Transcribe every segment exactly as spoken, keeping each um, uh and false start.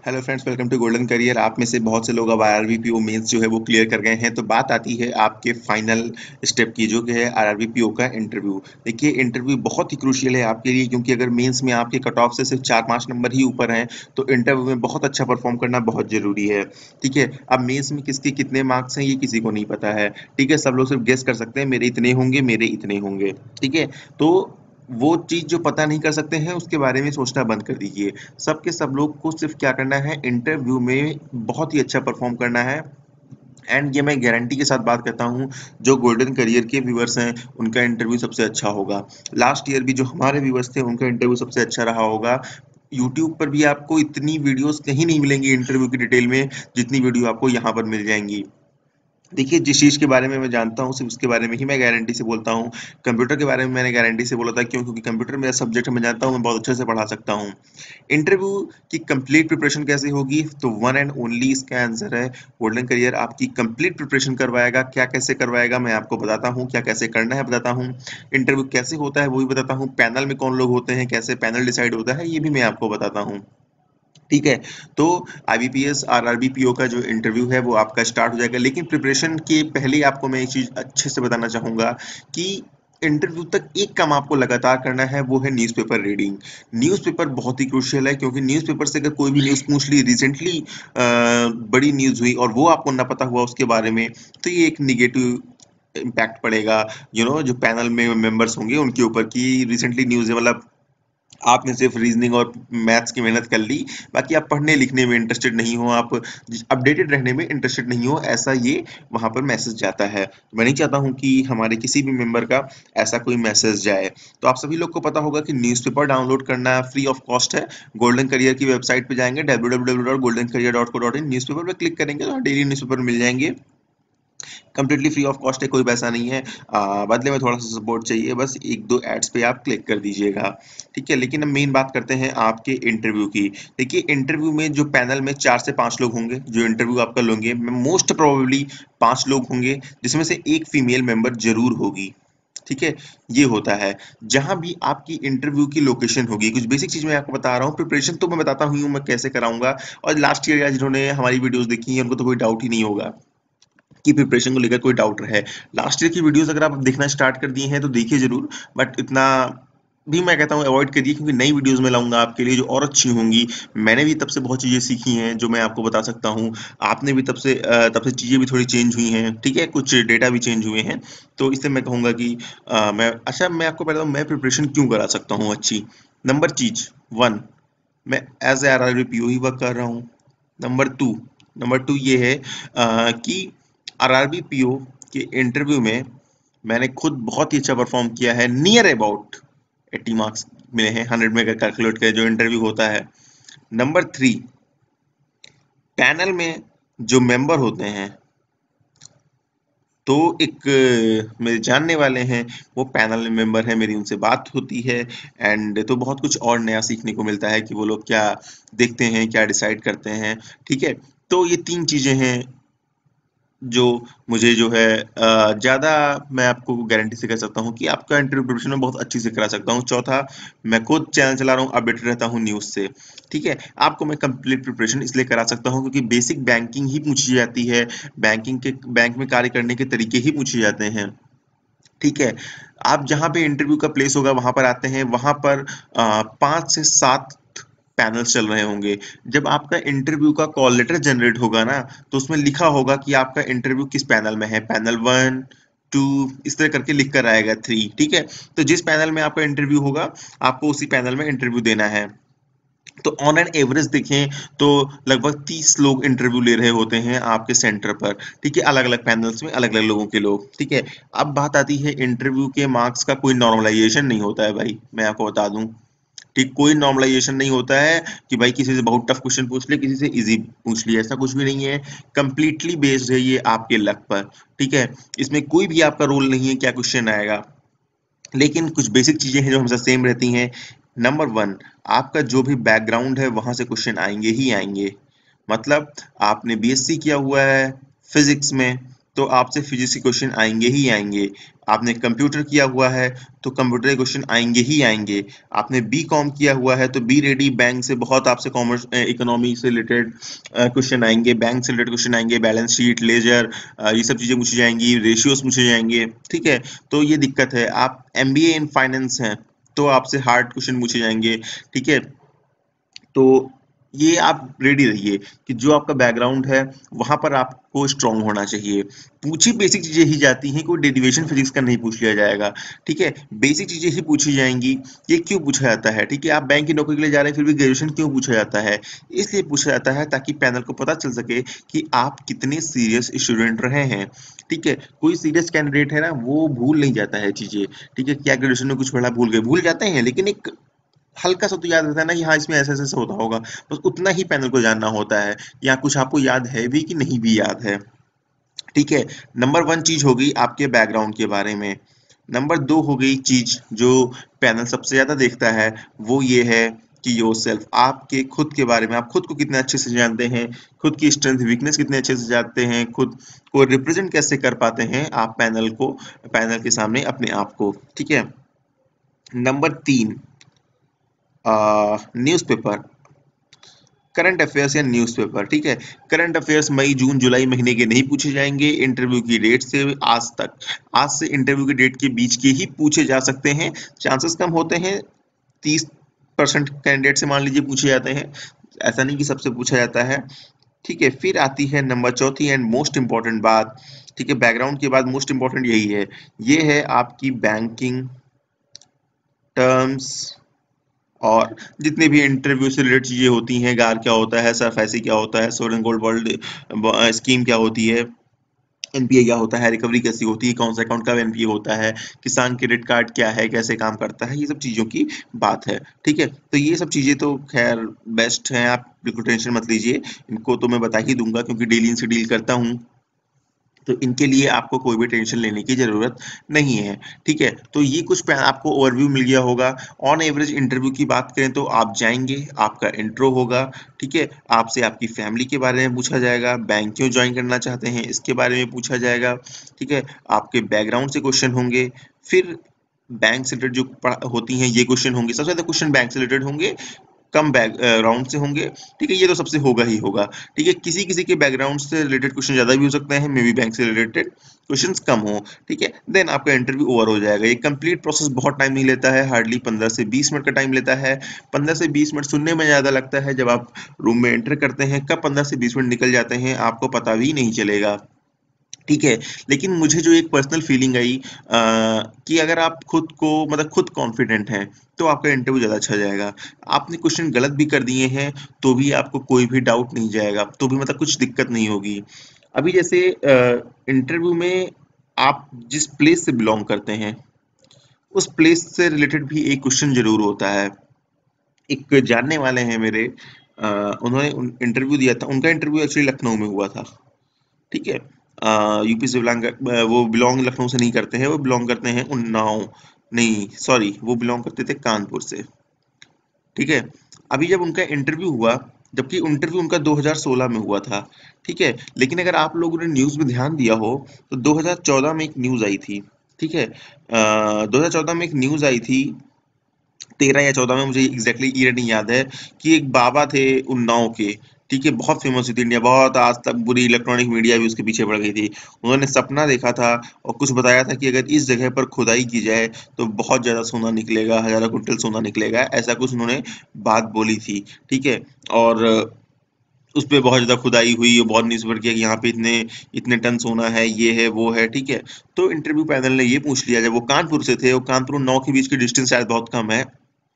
Hello friends, welcome to golden career. आप में से बहुत से लोग अब आरआरबी पीओ मेंस जो है वो क्लियर कर गए हैं। तो बात आती है आपके फाइनल स्टेप की, जो कि है आरआरबी पीओ का इंटरव्यू। देखिए, इंटरव्यू बहुत ही क्रूशियल है आपके लिए, क्योंकि अगर मेंस में आपके कट ऑफ से सिर्फ चार पाँच नंबर ही ऊपर हैं तो इंटरव्यू में बहुत अच्छा परफॉर्म करना बहुत जरूरी है। ठीक है, अब मेंस में किसके कितने मार्क्स हैं ये किसी को नहीं पता है। ठीक है, सब लोग सिर्फ गेस कर सकते हैं, मेरे इतने होंगे, मेरे इतने होंगे। ठीक है, तो वो चीज जो पता नहीं कर सकते हैं उसके बारे में सोचना बंद कर दीजिए। सबके सब लोग को सिर्फ क्या करना है, इंटरव्यू में बहुत ही अच्छा परफॉर्म करना है। एंड ये मैं गारंटी के साथ बात करता हूँ, जो गोल्डन करियर के व्यूअर्स हैं उनका इंटरव्यू सबसे अच्छा होगा। लास्ट ईयर भी जो हमारे व्यूअर्स थे उनका इंटरव्यू सबसे अच्छा रहा होगा। यूट्यूब पर भी आपको इतनी वीडियोस कहीं नहीं मिलेंगी इंटरव्यू की डिटेल में, जितनी वीडियो आपको यहाँ पर मिल जाएंगी। देखिए, जिस चीज़ के बारे में मैं जानता हूँ सिर्फ उसके बारे में ही मैं गारंटी से बोलता हूँ। कंप्यूटर के बारे में मैंने गारंटी से बोला था, क्यों? क्योंकि कंप्यूटर मेरा सब्जेक्ट है, मैं जानता हूँ, मैं बहुत अच्छे से पढ़ा सकता हूँ। इंटरव्यू की कंप्लीट प्रिपरेशन कैसे होगी? तो वन एंड ओनली इसका आंसर है गोल्डन करियर आपकी कंप्लीट प्रिपरेशन करवाएगा। क्या कैसे करवाएगा मैं आपको बताता हूँ, क्या कैसे करना है बताता हूँ, इंटरव्यू कैसे होता है वो भी बताता हूँ, पैनल में कौन लोग होते हैं, कैसे पैनल डिसाइड होता है ये भी मैं आपको बताता हूँ। ठीक है, तो आईबीपीएस आरआरबी पीओ का जो इंटरव्यू है वो आपका स्टार्ट हो जाएगा। लेकिन प्रिपरेशन के पहले आपको मैं एक चीज अच्छे से बताना चाहूंगा कि इंटरव्यू तक एक काम आपको लगातार करना है, वो है न्यूज़पेपर रीडिंग। न्यूज़पेपर बहुत ही क्रूशियल है, क्योंकि न्यूज़पेपर से अगर कोई भी न्यूज़ पूछ ली रिसेंटली, बड़ी न्यूज़ हुई और वो आपको ना पता हुआ उसके बारे में, तो ये एक निगेटिव इम्पैक्ट पड़ेगा। यू you नो know, जो पैनल में मेंबर्स होंगे उनके ऊपर की रिसेंटली न्यूज़ है, मतलब आपने सिर्फ रीजनिंग और मैथ्स की मेहनत कर ली, बाकी आप पढ़ने लिखने में इंटरेस्टेड नहीं हो, आप अपडेटेड रहने में इंटरेस्टेड नहीं हो, ऐसा ये वहां पर मैसेज जाता है। मैं नहीं चाहता हूं कि हमारे किसी भी मेंबर का ऐसा कोई मैसेज जाए। तो आप सभी लोग को पता होगा कि न्यूज़पेपर डाउनलोड करना फ्री ऑफ कॉस्ट है। गोल्डन करियर की वेबसाइट पे जाएंगे, W W W dot golden career dot co dot in, newspaper पे क्लिक करेंगे तो डेली न्यूज़पेपर मिल जाएंगे। कंप्लीटली फ्री ऑफ कॉस्ट है, कोई पैसा नहीं है। आ, बदले में थोड़ा सा सपोर्ट चाहिए, बस एक दो एड्स पे आप क्लिक कर दीजिएगा। ठीक है, लेकिन अब मेन बात करते हैं आपके इंटरव्यू की। देखिए, इंटरव्यू में जो पैनल में चार से पांच लोग होंगे जो इंटरव्यू आपका लेंगे, मोस्ट प्रोबेबली पांच लोग होंगे, जिसमें से एक फीमेल मेंबर जरूर होगी। ठीक है, ये होता है। जहां भी आपकी इंटरव्यू की लोकेशन होगी, कुछ बेसिक चीज मैं आपको बता रहा हूँ, प्रिपरेशन तो मैं बताता हूँ मैं कैसे कराऊंगा। और लास्ट ईयर या जिन्होंने हमारी वीडियोस देखी है उनको तो कोई डाउट ही नहीं होगा कि प्रिपरेशन को लेकर कोई डाउट रहे। लास्ट ईयर की वीडियोस अगर आप देखना स्टार्ट कर दिए हैं तो देखिए जरूर, बट इतना भी मैं कहता हूँ अवॉइड करिए, क्योंकि नई वीडियोस में लाऊंगा आपके लिए जो और अच्छी होंगी। मैंने भी तब से बहुत चीज़ें सीखी हैं जो मैं आपको बता सकता हूँ। आपने भी तब से अ, तब से चीज़ें भी थोड़ी चेंज हुई हैं। ठीक है, कुछ डेटा भी चेंज हुए हैं। तो इससे मैं कहूँगा कि अ, मैं अच्छा मैं आपको बताऊँ मैं प्रिपरेशन क्यों करा सकता हूँ अच्छी। नंबर चीज वन, मैं as a R R B P O ही वर्क कर रहा हूँ। नंबर टू नंबर टू ये है अ, कि आरआरबी पीओ के इंटरव्यू में मैंने खुद बहुत ही अच्छा परफॉर्म किया है। नियर अबाउट एट्टी मार्क्स मिले हैं हंड्रेड में कैलकुलेट कर जो इंटरव्यू होता है। नंबर थ्री, पैनल में जो मेंबर होते हैं, तो एक अ, मेरे जानने वाले हैं, वो पैनल मेंबर है, मेरी उनसे बात होती है। एंड तो बहुत कुछ और नया सीखने को मिलता है कि वो लोग क्या देखते हैं, क्या डिसाइड करते हैं। ठीक है, तो ये तीन चीजें हैं जो मुझे जो है अ, ज़्यादा मैं आपको गारंटी से कह सकता हूँ कि आपका इंटरव्यू प्रिपरेशन में बहुत अच्छी से करा सकता हूँ। चौथा, मैं खुद चैनल चला रहा हूँ, अपडेटेड रहता हूँ न्यूज़ से। ठीक है, आपको मैं कंप्लीट प्रिपरेशन इसलिए करा सकता हूँ क्योंकि बेसिक बैंकिंग ही पूछी जाती है, बैंकिंग के बैंक में कार्य करने के तरीके ही पूछे जाते हैं। ठीक है, आप जहाँ पे इंटरव्यू का प्लेस होगा वहां पर आते हैं, वहां पर अ, पाँच से सात पैनल्स चल रहे होंगे। जब आपका इंटरव्यू का कॉल लेटर जनरेट होगा ना, तो उसमें लिखा होगा कि आपका इंटरव्यू किस पैनल में है, पैनल वन, टू, इस तरह करके लिख कर आएगा थ्री। ठीक है, तो जिस पैनल में आपका इंटरव्यू होगा आपको उसी पैनल में इंटरव्यू देना है। तो ऑन एन एवरेज देखें तो लगभग तीस लोग इंटरव्यू ले रहे होते हैं आपके सेंटर पर। ठीक है, अलग अलग पैनल्स में अलग अलग लोगों के लोग। ठीक है, अब बात आती है इंटरव्यू के मार्क्स का कोई नॉर्मलाइजेशन नहीं होता है भाई, मैं आपको बता दूं। ठीक, कोई नॉर्मलाइजेशन नहीं होता है कि भाई किसी से बहुत टफ क्वेश्चन पूछ ले, किसी से इजी पूछ लिया, ऐसा कुछ भी नहीं है। कंप्लीटली बेस्ड है ये आपके लक पर। ठीक है, इसमें कोई भी आपका रोल नहीं है क्या क्वेश्चन आएगा, लेकिन कुछ बेसिक चीजें हैं जो हमेशा सेम रहती हैं। नंबर वन, आपका जो भी बैकग्राउंड है वहां से क्वेश्चन आएंगे ही आएंगे। मतलब आपने बीएससी किया हुआ है फिजिक्स में, तो आपसे फिजिक्स के क्वेश्चन आएंगे ही आएंगे। आपने कंप्यूटर किया हुआ है तो कंप्यूटर के क्वेश्चन आएंगे ही आएंगे। आपने बी कॉम किया हुआ है तो बी रेडी बैंक से बहुत आपसे कॉमर्स इकोनॉमी से रिलेटेड क्वेश्चन आएंगे, बैंक से रिलेटेड क्वेश्चन आएंगे, बैलेंस शीट, लेजर, ये सब चीजें पूछी जाएंगी, रेशियोज पूछे जाएंगे। ठीक है, तो ये दिक्कत है। आप एमबीए इन फाइनेंस हैं तो आपसे हार्ड क्वेश्चन पूछे जाएंगे। ठीक है, तो ये आप रेडी रहिए कि जो आपका बैकग्राउंड है वहां पर आपको स्ट्रांग होना चाहिए। पूछी बेसिक चीजें ही जाती हैं, कोई डेरिवेशन फिजिक्स का नहीं पूछ लिया जाएगा। ठीक है, बेसिक चीजें ही पूछी जाएंगी। ये क्यों पूछा जाता है? ठीक है, आप बैंक की नौकरी के लिए जा रहे हैं फिर भी ग्रेजुएशन क्यों पूछा जाता है? इसलिए पूछा जाता है ताकि पैनल को पता चल सके कि आप कितने सीरियस स्टूडेंट रहे हैं। ठीक है, कोई सीरियस कैंडिडेट है ना, वो भूल नहीं जाता है चीजें। ठीक है, क्या ग्रेजुएशन में कुछ पढ़ा भूल गए, भूल जाते हैं, लेकिन एक हल्का सा तो याद रहता है ना कि हाँ इसमें ऐसा ऐसा होता होगा। बस उतना ही पैनल को जानना होता है, या कुछ आपको याद है भी कि नहीं भी याद है। ठीक है, नंबर वन चीज हो गई आपके बैकग्राउंड के बारे में। नंबर दो हो गई चीज जो पैनल सबसे ज्यादा देखता है, वो ये है कि योर सेल्फ, आपके खुद के बारे में, आप खुद को कितने अच्छे से जानते हैं, खुद की स्ट्रेंथ वीकनेस कितने अच्छे से जानते हैं, खुद को रिप्रेजेंट कैसे कर पाते हैं आप पैनल को, पैनल के सामने अपने आप को। ठीक है, नंबर तीन, न्यूज़पेपर, करंट अफेयर्स या न्यूज़पेपर। ठीक है, करंट अफेयर्स मई जून जुलाई महीने के नहीं पूछे जाएंगे। इंटरव्यू की डेट से आज तक, आज से इंटरव्यू की डेट के बीच के ही पूछे जा सकते हैं। चांसेस कम होते हैं, तीस परसेंट कैंडिडेट से मान लीजिए पूछे जाते हैं, ऐसा नहीं कि सबसे पूछा जाता है। ठीक है, फिर आती है नंबर चौथी एंड मोस्ट इंपॉर्टेंट बात। ठीक है, बैकग्राउंड के बाद मोस्ट इंपॉर्टेंट यही है, ये है आपकी बैंकिंग टर्म्स और जितने भी इंटरव्यू से रिलेटेड चीजें होती हैं, गार क्या होता है, सरफेसी क्या होता है, सोवरेन गोल्ड बॉन्ड स्कीम क्या होती है, एनपीए क्या होता है, रिकवरी कैसी होती है, कौन सा अकाउंट का एनपीए होता है, किसान क्रेडिट कार्ड क्या है, कैसे काम करता है, ये सब चीजों की बात है। ठीक है, तो ये सब चीजें तो खैर बेस्ट हैं, आप बिल्कुल टेंशन मत लीजिए, इनको तो मैं बता ही दूंगा क्योंकि डेली इनसे डील करता हूँ, तो इनके लिए आपको कोई भी टेंशन लेने की ज़रूरत नहीं है। ठीक है, तो ये कुछ पे आपको ओवरव्यू मिल गया होगा। ऑन एवरेज इंटरव्यू की बात करें तो आप जाएँगे, आपका इंट्रो होगा। ठीक है, आपसे आपकी फैमिली के बारे में पूछा जाएगा, बैंक क्यों जॉइन करना चाहते हैं इसके बारे में पूछा जाएगा। ठीक है, आपके बैकग्राउंड से क्वेश्चन होंगे, फिर बैंक से रिलेटेड जो पढ़ा होती हैं ये क्वेश्चन होंगे, सबसे ज़्यादा क्वेश्चन बैंक से रिलेटेड होंगे, कम बैकग्राउंड से होंगे। ठीक है, ये तो सबसे होगा ही होगा। ठीक है, किसी किसी के बैकग्राउंड से रिलेटेड क्वेश्चन ज्यादा भी हो सकते हैं, मे बी बैंक से रिलेटेड क्वेश्चंस कम हो। ठीक है, देन आपका इंटरव्यू ओवर हो जाएगा। ये कंप्लीट प्रोसेस बहुत टाइम नहीं लेता है, हार्डली पंद्रह से बीस मिनट का टाइम लेता है। पंद्रह से बीस मिनट सुनने में ज्यादा लगता है, जब आप रूम में एंटर करते हैं कब पंद्रह से बीस मिनट निकल जाते हैं आपको पता भी नहीं चलेगा। ठीक है, लेकिन मुझे जो एक पर्सनल फीलिंग आई अ, कि अगर आप खुद को मतलब खुद कॉन्फिडेंट हैं तो आपका इंटरव्यू ज़्यादा अच्छा जाएगा। आपने क्वेश्चन गलत भी कर दिए हैं तो भी आपको कोई भी डाउट नहीं जाएगा, तो भी मतलब कुछ दिक्कत नहीं होगी। अभी जैसे इंटरव्यू में आप जिस प्लेस से बिलोंग करते हैं उस प्लेस से रिलेटेड भी एक क्वेश्चन जरूर होता है। एक जानने वाले हैं मेरे, अ, उन्होंने इंटरव्यू दिया था, उनका इंटरव्यू एक्चुअली लखनऊ में हुआ था। ठीक है, यूपी से बिलोंग, वो बिलोंग लखनऊ से नहीं करते हैं, वो बिलोंग करते हैं उन्नाव, नहीं सॉरी, वो बिलोंग करते थे कानपुर से। ठीक है, अभी जब उनका इंटरव्यू हुआ, जबकि इंटरव्यू उनका दो हज़ार सोलह में हुआ था। ठीक है, लेकिन अगर आप लोगों ने न्यूज़ में ध्यान दिया हो तो दो हज़ार चौदह में एक न्यूज़ आई थी। ठीक है, अ, दो हज़ार चौदह में एक न्यूज़ आई थी, तेरह या चौदह में, मुझे एग्जैक्टली ईयर नहीं याद है, कि एक बाबा थे उन्नाव के। ठीक है, बहुत फेमस हुई थी इंडिया, बहुत आज तक पूरी इलेक्ट्रॉनिक मीडिया भी उसके पीछे पड़ गई थी। उन्होंने सपना देखा था और कुछ बताया था कि अगर इस जगह पर खुदाई की जाए तो बहुत ज्यादा सोना निकलेगा, हजारों कुंटल सोना निकलेगा, ऐसा कुछ उन्होंने बात बोली थी। ठीक है, और उस पे बहुत ज्यादा खुदाई हुई और बहुत न्यूज़ पेपर किया कि यहाँ पे इतने इतने टन सोना है, ये है वो है। ठीक है, तो इंटरव्यू पैनल ने ये पूछ लिया, जब वो कानपुर से थे और कानपुर और नौ के बीच की डिस्टेंस शायद बहुत कम है,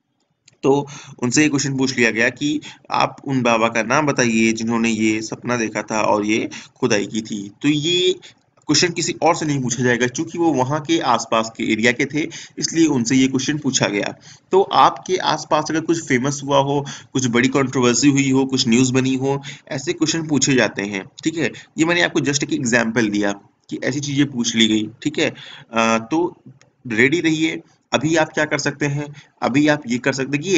तो उनसे ये क्वेश्चन पूछ लिया गया कि आप उन बाबा का नाम बताइए जिन्होंने ये सपना देखा था और ये खुदाई की थी। तो ये क्वेश्चन किसी और से नहीं पूछा जाएगा, क्योंकि वो वहां के आसपास के एरिया के थे, इसलिए उनसे ये क्वेश्चन पूछा गया। तो आपके आसपास अगर कुछ फेमस हुआ हो, कुछ बड़ी कंट्रोवर्सी हुई हो, कुछ न्यूज़ बनी हो, ऐसे क्वेश्चन पूछे जाते हैं। ठीक है, ये मैंने आपको जस्ट एक एग्जाम्पल दिया कि ऐसी चीजें पूछ ली गई। ठीक है, अ, तो रेडी रहिए। अभी आप क्या कर सकते हैं, अभी आप ये कर सकते हैं कि ये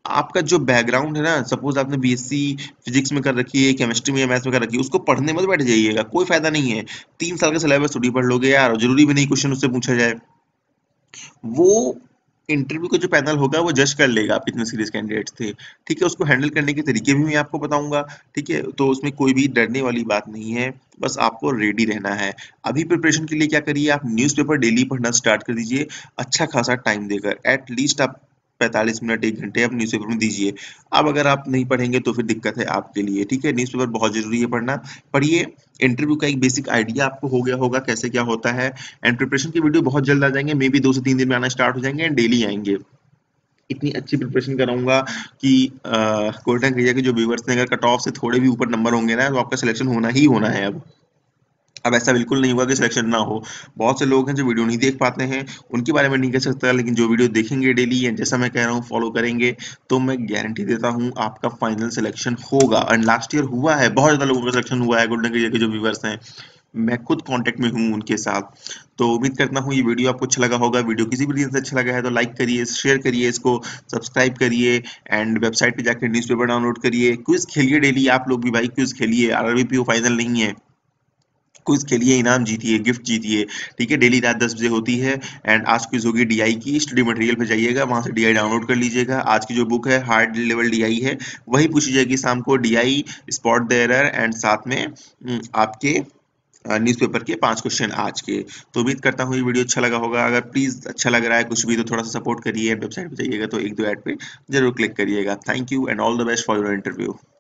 आपका जो बैकग्राउंड है ना, सपोज आपने बीएससी फिजिक्स में कर रखी है, केमिस्ट्री में या मैथ्स में कर रखी है, उसको पढ़ने मत बैठ जाइएगा, कोई फायदा नहीं है। तीन साल का सिलेबस थोड़ी पढ़ लोगे यार, जरूरी भी नहीं क्वेश्चन उससे पूछा जाए। वो इंटरव्यू का जो पैनल होगा वो जज कर लेगा आप कितने सीरियस कैंडिडेट्स थे। ठीक है, उसको हैंडल करने के तरीके भी मैं आपको बताऊंगा। ठीक है, तो उसमें कोई भी डरने वाली बात नहीं है, बस आपको रेडी रहना है। अभी प्रिपरेशन के लिए क्या करिए, आप न्यूज़पेपर डेली पढ़ना स्टार्ट कर दीजिए, अच्छा खासा टाइम देकर, एटलीस्ट आप पैंतालीस मिनट एक घंटे आप न्यूज़पेपर में दीजिए। अब अगर आप नहीं पढ़ेंगे तो फिर दिक्कत है आपके लिए। ठीक है, न्यूज़पेपर बहुत जरूरी है पढ़ना, पढ़िए। इंटरव्यू का एक बेसिक आइडिया आपको हो गया होगा कैसे क्या होता है। एंड प्रिपरेशन की वीडियो बहुत जल्द आ जाएंगे, मे बी दो से तीन दिन में आना स्टार्ट हो जाएंगे एंड डेली आएंगे। इतनी अच्छी प्रिपरेशन कराऊंगा कि कोटा एरिया के जो व्यूवर्स हैं, अगर कट ऑफ से थोड़े भी ऊपर नंबर होंगे ना, तो आपका सिलेक्शन होना ही होना है। अब अब ऐसा बिल्कुल नहीं होगा कि सिलेक्शन ना हो। बहुत से लोग हैं जो वीडियो नहीं देख पाते हैं, उनके बारे में नहीं कह सकता, लेकिन जो वीडियो देखेंगे डेली या जैसा मैं कह रहा हूँ फॉलो करेंगे, तो मैं गारंटी देता हूँ आपका फाइनल सिलेक्शन होगा। एंड लास्ट ईयर हुआ है, बहुत ज़्यादा लोगों का सिलेक्शन हुआ है, गोल्डन एरिया के जो व्यूवर्स हैं, मैं खुद कांटेक्ट में हूँ उनके साथ। तो उम्मीद करता हूँ ये वीडियो आपको अच्छा लगा होगा। वीडियो किसी भी रीजन से अच्छा लगा है तो लाइक करिए, शेयर करिए, इसको सब्सक्राइब करिए एंड वेबसाइट पे जाकर न्यूज़पेपर डाउनलोड करिए। क्विज खेलिए डेली, आप लोग भी भाई क्विज खेलिए, आरआरबी फाइनल नहीं है, क्विज खेलिए, इनाम जीतिए, गिफ्ट जीतिए। ठीक है, डेली रात दस बजे होती है। एंड आज क्विज होगी डीआई की, स्टडी मटेरियल पे जाइएगा, वहां से डीआई डाउनलोड कर लीजिएगा। आज की जो बुक है हार्ड लेवल डीआई है, वही पूछी जाएगी शाम को, DI, spot the error and साथ में हम्म, आपके न्यूज़पेपर के पांच क्वेश्चन आज के। तो उम्मीद करता हूँ ये वीडियो अच्छा लगा होगा। अगर प्लीज अच्छा लग रहा है कुछ भी तो थोड़ा सा सपोर्ट करिए, वेबसाइट पे जाइएगा तो एक दो ऐड पे जरूर क्लिक करिएगा। Thank you and all the best for your interview.